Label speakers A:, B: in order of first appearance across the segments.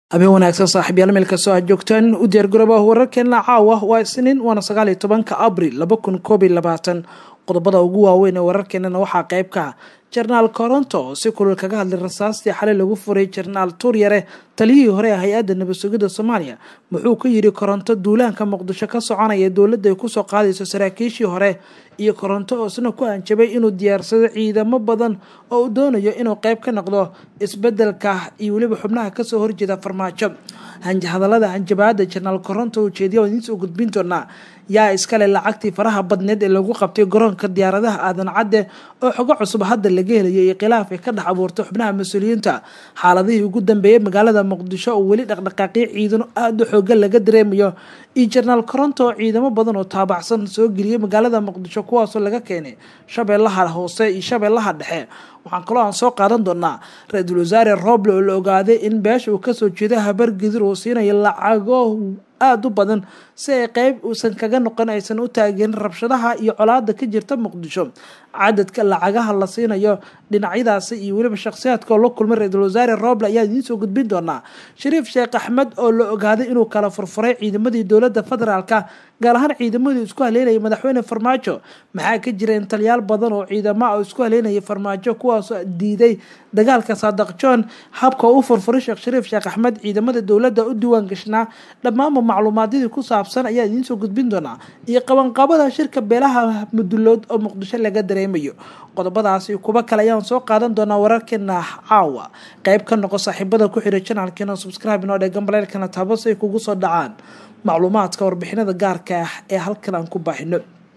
A: أبي wanaagsan saaxiibayaal meel kastoo aad joogtaan u diyaar garoobaha wararkeena caawa waa Isniin waana 19 Abriil 2022 qodobada ugu waaweyn ee wararkeena waxaa qayb ka ah Jarnaal Koronto si kulul kaga hadlay rasaastii xalay lagu furay Jarnaal Tuuryare taliyihii hore ee hay'adda nabad sugidda Soomaaliya wuxuu ku yiri Koronto duulaanka Muqdisho ka soconaya dawladda ay ku soo qaadayso saraakiishii hore iyo Koronto oo isna ku anjabay inuu diyaarsado ciidamo badan oo uu doonayo inuu qayb ka noqdo isbedelka iyo waliba xubnaha ka soo horjeeda farmaajo hadallada hanjabaada Jarnaal Koronto uu jeediyo in soo gudbin doona yaa iskale lacagtii faraha badneed ee lagu qabtay garoonka diyaaradaha aadan cadde oo xogo cusub hadda laga helay khilaaf ka dhex abuurtay xubnaha mas'uuliyiinta xaaladihii ugu dambeeyay magaalada Muqdisho oo wali dhaqdhaqaaqyo ciidan aad u xoog laga dareemayo iyo Jarnaal Koronto ciidamo badan oo taabacsan soo geliyay magaalada Muqdisho kuwaas oo laga keenay Shabeellaha Hoose iyo Shabeellaha Dhexe waxaan kaloo aan soo qaadan doonaa Ra'iisul Wasaare Roble oo la ogaaday in beesha uu ka soo jeedo habar gidir oo siinaya lacago aad u badan si ay qayb uusan kaga noqon aysan u taageerin rabshadaha iyo colaadda ka jirta Muqdisho cadadka lacagaha la siinayo dhinacyadaas iyo waliba shakhsiyaadka la kulmay Ra'iisul Wasaare Roble ayaa idin soo gudbin doona Shariif Sheekh Axmed oo la ogaaday inuu kala furfuray ciidamadii dawladda federaalka gaar ahaan ciidamadii isku haleelay madaxweyne Farmaajo maxaa ka jira in taliyaal badan oo ciidamo ah isku haleelay Farmaajo kuwaas oo diiday dagaalka Saadaq John habka uu furfuray Shariif Sheekh Axmed ciidamada dawladda u diiwaan gashnaa dhammaan macluumaadkii ku saabsan ayaa idin soo gudbin doona iyo qabanqaabada shirka beelaha Mudulood oo Muqdisho laga dareemayo qodobadaas iyo kuba kale ayaan soo qaadan doona wararkeena caawa qayb ka noqo saaxiibada ku xiran channelkeena subscribe inoo dhig gambalelkana taabo si kugu soo dhacaan macluumaadka warbixinada gaarka ah ee halkan aan ku baahino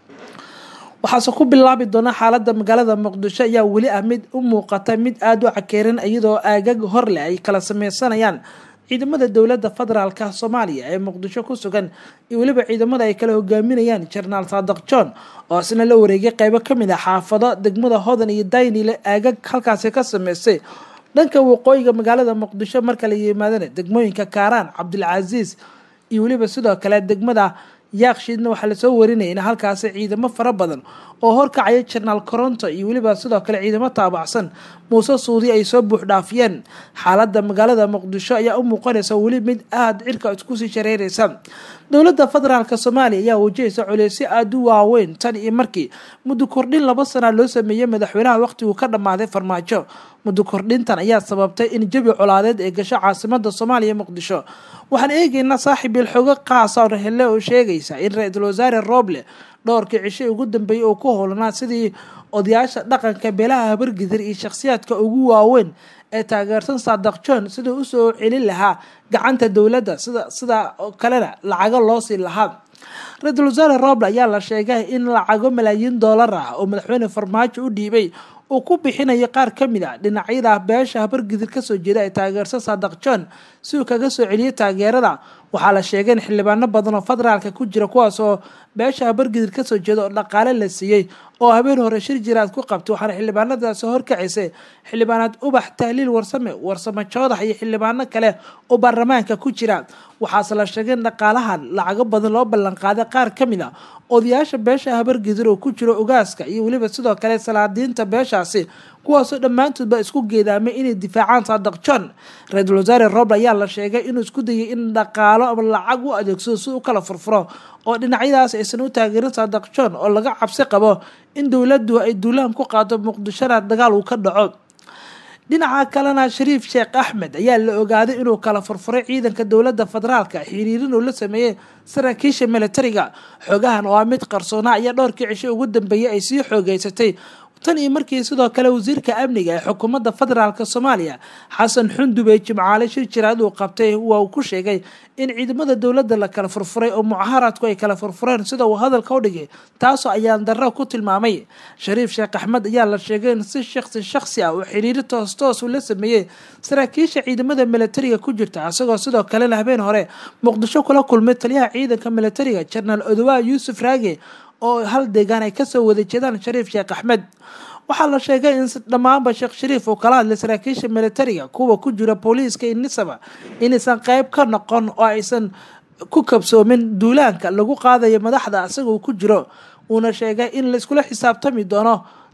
A: waxaase ku bilaabi doona xaaladda magaalada Muqdisho ayaa wali ah mid u muuqata mid aad u cakeeran iyadoo aagag hor leh ay kala sameysanayaan ciidamada dawladda federaalka Soomaaliya ee Muqdisho ku sugan iyo waliba ciidamada ay kala hogaaminayaan Jarnaal Saadaq John oo isna la wareegay qaybo kamid ah xaafado degmada Hodan iyo Daynile aagag halkaas ka sameysay dhanka waqooyiga magaalada Muqdisho marka la yimaadana degmooyinka Kaaraan Cabdilcasiis iyo waliba sidoo kale degmada Yaaqshiidna waxa la soo warinayay in halkaas ciidamo fara badan oo horkacaya Jarnaal Koronto iyo waliba sidoo kale ciidamo taabacsan Muuse Suudi ay soo buux dhaafiyeen xaaladda magaalada Muqdisho ayaa u muuqanaysa wali mid aad cirka isku sii shareeraysa dawladda federaalka Soomaaliya ayaa wajahaysa culeys aad u waaweyn tan iyo markii muddo kordhin 2 sano loo sameeyay madaxweynaha waqtigu ka dhamaaday Farmaajo muddo kordhintan ayaa sababtay in jabi colaadeed ee gasho caasimadda Soomaaliya Muqdisho waxaan eegaynaa saaxiibil xogo qaas ah oo hele oo sheegaysa in Ra'iisul Wasaare Roble dhowrkii cisho ugu dambeeyay oo ku howlanaa sidii odayaasha dhaqanka beelaha habar gidir iyo shakhsiyaadka ugu waaweyn ee taageersan Saadaq John sidoo u soo celin lahaa gacanta dawladda sida kalena lacago loo siin lahaa Ra'iisul Wasaare Roble ayaa la sheegay in lacago malaayiin dollar ah oo madaxweyne Farmaajo u dhiibay oo ku bixinaya qaar kamid ah dhinacyada beesha habar gidir ka soo jeeda ee taageersan Saadaq John si uu kaga soo celiyo taageerada waxaa la sheegay in xildhibaano badan oo federaalka ku jira kuwaas oo beesha habar gidir ka soo jeeda oo dhaqaale la siiyay oo habeen hore shir jiraad ku qabtay waxaana xildhibaanadaas horkacisay xildhibaanad Ubax Tahliil Warsame Joodax iyo xildhibaano kale oo baarlamaanka ku jira waxaase la sheegay in dhaqaalahan lacago badan loo ballan qaaday qaar kamid ah odayaasha beesha habar gidir oo ku jira ogaaska iyo waliba sidoo kale salaadiinta beeshaasi kuwaasoo dhammaantoodba isku geedaamay inay difaacaan Saadaq John Ra'iisul Wasaare Roble ayaa la sheegay inuu isku dayay in dhaqaalo ama lacag u adeegsado si uu kala furfuro oo dhinacyadaas aysan u taageerin Saadaq John oo laga cabsi qabo in dawladdu ay duulaan ku qaado Muqdisho dagaal uu ka dhaco dhinaca kalena Shariif Sheekh Axmed ayaa la ogaaday inuu kala furfuray ciidanka dawladda federaalka xiriirin oo la sameeyay saraakiisha militariga xogahan oo mid qarsoona ayaa dhowrkii cisho ugu dambeeyay ay sii xoogaysatay tan iyo markii sidoo kale wasiirka amniga ee xukuumadda federaalka Soomaaliya Xasan Xundube Jimcaale shir jiraad uu qabtay uu ku sheegay in ciidamada dawladda la kala furfuray oo mucaaradku ay kala furfureen sida uu hadalka u dhigay taas oo ayaan darro ku tilmaamay Shariif Sheekh Axmed ayaa la sheegay in si shakhsi ah oo xiriir toos u la sameeyay saraakiisha ciidamada militariga ku jirta asagoo sidoo kale habeen hore Muqdisho kula kulmay taliyaha ciidanka militariga Jarnaal Odawa Yuusuf Raage oo hal deegaan ay ka soo wada jeedaan Shariif Sheekh Axmed waxaa la sheegay in dhamaanba Sheekh Shariif oo kala hadlay saraakiisha militariga kuwa ku jira booliiska Nisaba inaysan qayb ka noqon oo aysan ku kabsoomin duulaanka lagu qaadayo madaxda asagoo ku jiro una sheegay in la isku xisaabtami doono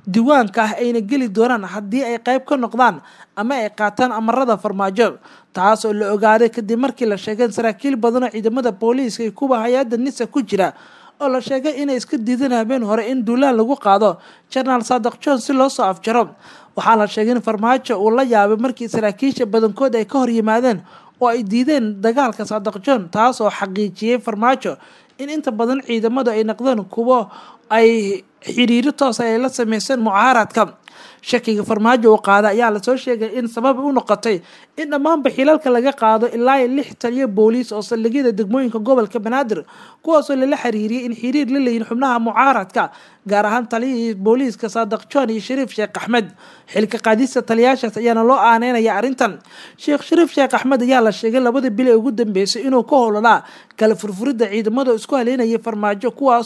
A: diiwaanka ah ayna geli doonaan haddii ay qayb ka noqdaan ama ay qaataan amarada farmaajo, taas oo la ogaaday kadib markii la sheegay saraakiil badan oo ciidamada booliiska iyo kuwa hay-adda nisa ku jira oo la sheegay inay iska diideen habeen hore in duulaan lagu qaado Generaal Saadiq John si loo soo afjaro. waxaa la sheegay in farmaajo uu la yaabay markii saraakiisha badankood ay ka hor yimaadeen oo ay diideen dagaalka Saadiq John, taas oo xaqiijiyay farmaajo in inta badan ciidamadu ay noqdeen kuwo ay xiriiro toos ay la sameeyeen mucaaradka. shakiga farmaajo uu qaada ayaa la soo sheegay in sabab u noqotay in dhammaan xilalka laga qaado ilaa 6 taliye booliis oo saldhigyada degmooyinka gobolka Banaadir kuwaas oo la xiriiriyay in xiriir la leeyihiin xubnaha mucaaradka, gaar ahaan taliyihii booliiska Saadiq John iyo Shariif Sheekh Axmed. xilka qaadista taliyaashaas ayaana loo aaneynaya arrintan. Shariif Sheekh Axmed ayaa la sheegay 2 bil ee ugu dambeysay inuu ka howlaa kala furfuridda ciidamada isku haleynaya farmaajo, kuwaas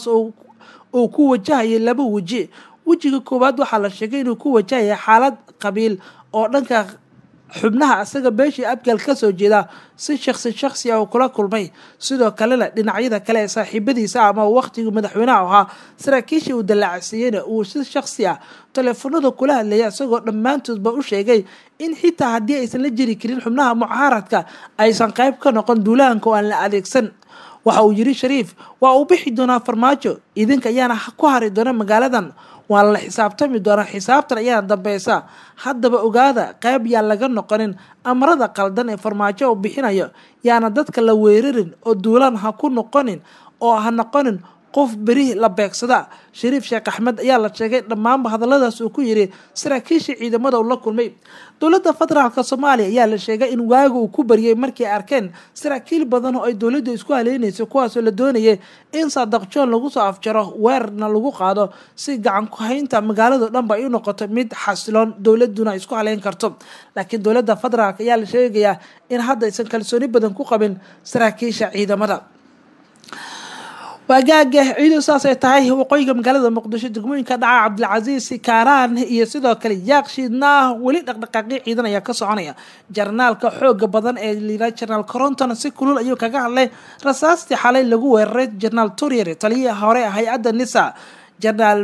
A: oo ku wajahaya 2 waji. wejiga koowaad waxaa la sheegay inuu ku wajahaya xaalad qabiil oo dhanka xubnaha asaga beeshii abgal ka soo jeeda si shakhsi ah kula kulmay, sidoo kalena dhinacyada kale ee saaxiibadiisa ama waqtiga madaxweynaha ahaa saraakiishii uu dalaacsiiyeyna uu si shakhsi ah telefoonada kula hadlayay isagoo dhammaantoodba u sheegay in xitaa haddii aysan la jiri karin xubnaha mucaaradka aysan qayb ka noqon duulaanka oo aan la adeegsan. waxa uu yiri Shariif waa uu bixi doonaa farmaajo, idinka ayaana ku hari doona magaaladan, waa la xisaabtami doona, xisaabtan ayaana dambeysa. haddaba ogaada qayb yaa laga noqonin amarada qaldan ee farmaajo uu bixinayo, yaana dadka la weerarin oo duulaan ha ku noqonin oo ha noqonin qof beri la beegsada. Shariif Sheekh Axmed ayaa la sheegay dhammaan hadalladaas uu ku yiri saraakiisha ciidamada uu la kulmay. dowladda federaalka Soomaaliya ayaa la sheegay in waagu uu ku bariyay markii ay arkeen saraakiil badan oo ay dowladda isku haleynayso, kuwaas oo la doonayay in Saadiq John lagu soo afjaro, weerarna lagu qaado si gacan ku haynta magaalada dhanba ay u noqoto mid xasiloon dowladuna isku haleyn karto. laakiin dowladda federaalka ayaa la sheegayaa in hadda aysan kalsooni badan ku qabin saraakiisha ciidamada. waagaaga ciidu saasay tahay waqooyiga magaalada Muqdisho degmooyinka dhaca Cabdilcasiis Kaaraan iyo sidoo kale Yaaqshiidna weli dhaqdhaqaaqyo ciidan ayaa ka soconaya. jarnaalka xooga badan ee liira Generaal Coronton si kulul ayuu kaga hadlay rasaastii xalay lagu weeraray Generaal Turiere, taliyihii hore hay'adda nisa. Generaal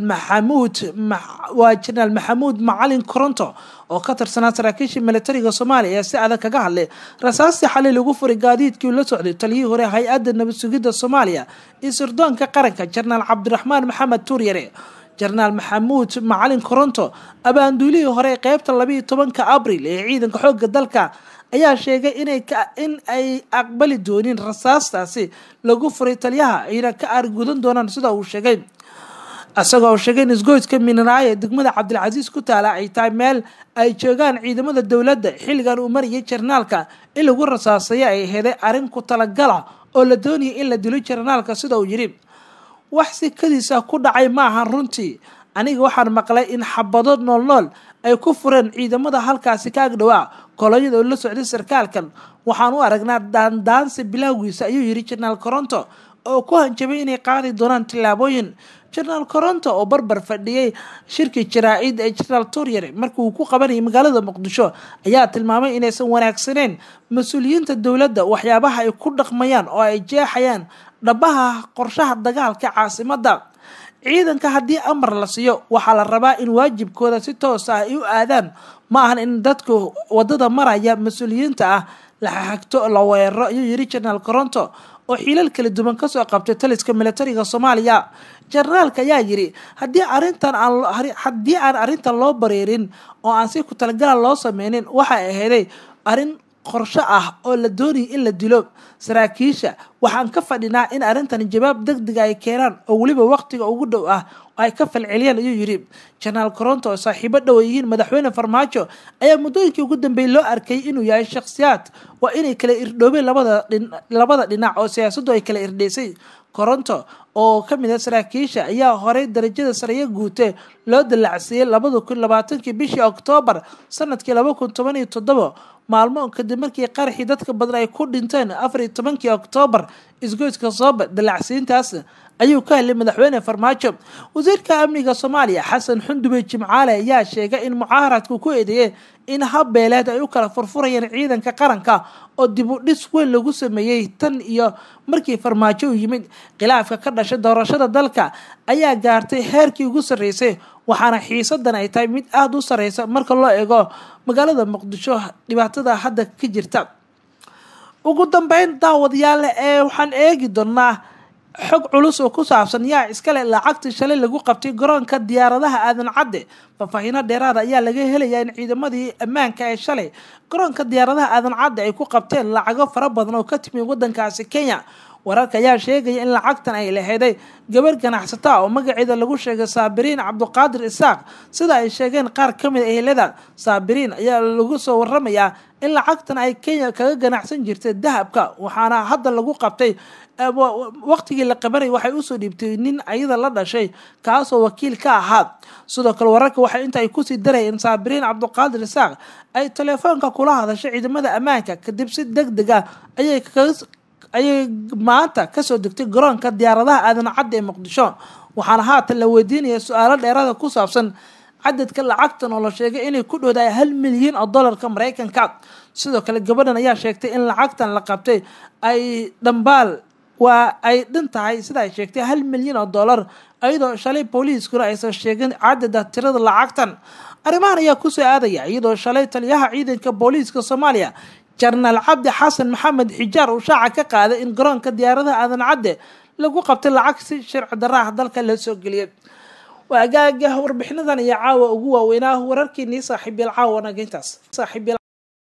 A: Maxamuud Macalin Coronto oo ka tirsanaa saraakiisha militariga Soomaaliya si adag kaga hadlay rasaastii xalay lagu furay gaadiidkii la socday taliyihii hore hay'adda nabad sugidda Soomaaliya iyo sirdoonka qaranka Generaal Cabdiraxmaan Maxamed Turiere. Generaal Maxamuud Macalin Coronto abaanduulihii hore qaybta 12 Abriil ee ciidanka xoogga dalka ayaa sheegay in ay aqbali doonin rasaastaasi lagu furay taliyaha ayna ka argudan doonaan sida uu sheegay. asagoo sheegay in isgoyska Minaraaya degmada Cabdilcasiis ku taala ay tahay meel ay joogaan ciidamada dowladda xilligan uu mariyay jarnaalka in lagu rasaasay ay heeday arin ku talagala oo la doonayay in la dilo jarnaalka sida uu yiri. wax si kadiisa ku dhacay ma ahan runtii, aniga waxaan maqlay in xabado nool ay ku fureen ciidamada halkaasi ka agdhawaa kolonyada oo la socday sarkaalkan. waxaan u aragnaa daandaansi bilowgiisa ayuu yiri Generaal Coronto oo ku hanjabay inay qaadi doonaan tilaabooyin. Generaal Coronto oo barbar fadhiyay shirkii jaraa'id ee Generaal Turiere markii uu ku qabanayay magaalada Muqdisho ayaa tilmaamay inaysan wanaagsaneyn mas'uuliyiinta dowladda waxyaabaha ay ku dhaqmayaan oo ay jeexayaan dhabaha qorshaha dagaalka caasimadda. ciidanka haddii amar la siiyo waxaa la rabaa in waajibkooda si toos ah ay u aadaan, ma ahan in dadku wadada maraya mas'uuliyiinta ah la xagto la weeraro ayuu yiri Generaal Coronto oo xilal kala duwan ka soo qabtay taliska militariga Soomaaliya. jarnaalka ayaa yiri haddii aan arrintan loo bareerin oo aan si ku talagalan loo sameynin waxa ay ahayd arrin qorshe ah oo la doonayay in la dilo saraakiisha. waxaan ka fadhinaa in arrintan jawaab degdeg ay keenaan oo waliba waqtiga ugu dhow ah ay ka falceliyaan ayuu yiri. Generaal Coronto oo saaxiibo dhow yihiin madaxweyne Farmaajo ayaa muddooyinkii ugu dambeeyay loo arkay inuu yahay shakhsiyaad waa inay kala irdhoobeen labada dhinac oo siyaasaddu ay kala irdheysay. Coronto oo ka mid ah saraakiisha ayaa horey darajada sare guutay loo dalaacsiiyay 2020 bishii Oktoobar sanadkii 2017 maalmo kadib markii qaraxii dadka badan ay ku dhinteen 14 Oktoobar isgoyska Soobe. dalaacsiintaas ayuu ka helay madaxweyne farmaajo. wasiirka amniga Soomaaliya Xasan Xundube Jimcaale ayaa sheegay in mucaaradku ku eedeeyay in habbeeleed ay u kala furfurayeen ciidanka qaranka oo dib u dhis weyn lagu sameeyay tan iyo markii farmaajo u yimid. khilaafka ka dhashay doorashada dalka ayaa gaartay heerkii ugu sareysay, waxaana xiisadan ay tahay mid aad u sareysa marka loo eego magaalada Muqdisho dhibaatada hadda ka jirta. ugu dambeyn daawadayaal waxaan eegi doonaa xog culus oo ku saabsan yaa iskale lacagta shalay lagu qabtay garoonka diyaaradaha aadan cadde. faahfaahin dheeraad ayaa laga helayaa in ciidamadii ammaanka ee shalay garoonka diyaaradaha aadan cadde ay ku qabteen lacago fara badan oo ka timi wadankaasi Kenya. wararka ayaa sheegaya in lacagtan ay lahayd gabar ganacsata oo magaceeda lagu sheegay Saabiriin Cabduqaadir Isaaq. sida ay sheegeen qaar ka mid ah ehelada Saabiriin ayaa lagu soo waramayaa in lacagtan ay Kenya kaga ganacsan jirtay dahabka, waxaana hadda lagu qabtay waqtigii la qabanay waxay u soo dhiibtay nin ayada la dhashay kaasoo wakiil ka ahaa. sidoo kale wararka waxay inta ay ku sii darayeen Saabiriin Cabduqaadir Isaaq ay telefoonka kula hadashay ciidamada ammaanka kadib si degdeg ah ayay maanta kasoo degtay garoonka diyaaradaha aadan cadde ee Muqdisho. waxaana haatan la weydiinaya su'aalo dheeraad ku saabsan cadadka lacagtan oo la sheegay inay ku dhowdahay $1 milyan oo Mareykanka. sidoo kale gabadhan ayaa sheegtay in lacagtan la qabtay ay dhambaal ay dhan tahay sida ay sheegtay $1 milyan iyadoo shalay booliiskuna aysan sheegin cadada tirada lacagtan. arrimahan ayaa ku soo aadaya iyadoo shalay taliyaha ciidanka booliiska Soomaaliya Jarnaal Cabdi Xasan Maxamed Xijaar uu shaaca ka qaaday in garoonka diyaaradaha aadan cadde lagu qabtay lacag si sharci darro ah dalka la soo geliyay. waa gaaga warbixinadan iyo caawa ugu waaweynaa wararkii saaxiibyal caawana intaas.